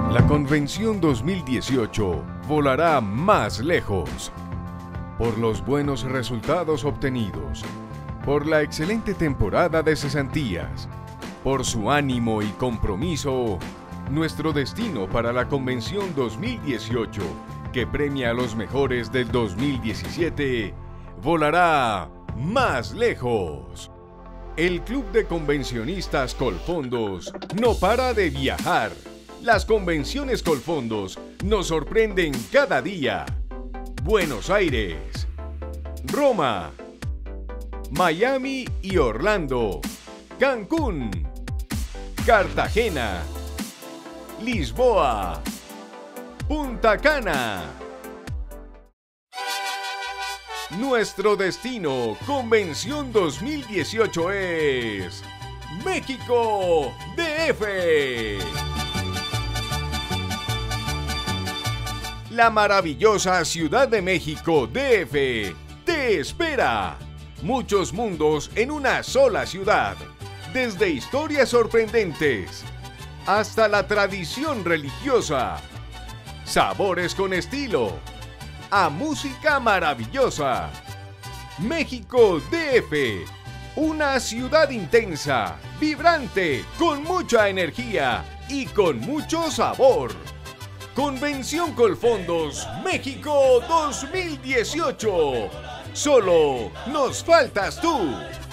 La Convención 2018 volará más lejos. Por los buenos resultados obtenidos, por la excelente temporada de cesantías, por su ánimo y compromiso, nuestro destino para la Convención 2018, que premia a los mejores del 2017, volará más lejos. El Club de Convencionistas Colfondos no para de viajar. Las convenciones Colfondos nos sorprenden cada día. Buenos Aires, Roma, Miami y Orlando, Cancún, Cartagena, Lisboa, Punta Cana. Nuestro destino Convención 2018 es México DF. La maravillosa Ciudad de México DF te espera. Muchos mundos en una sola ciudad. Desde historias sorprendentes hasta la tradición religiosa. Sabores con estilo. A música maravillosa. México DF. Una ciudad intensa, vibrante, con mucha energía y con mucho sabor. Convención Colfondos México 2018. Solo nos faltas tú.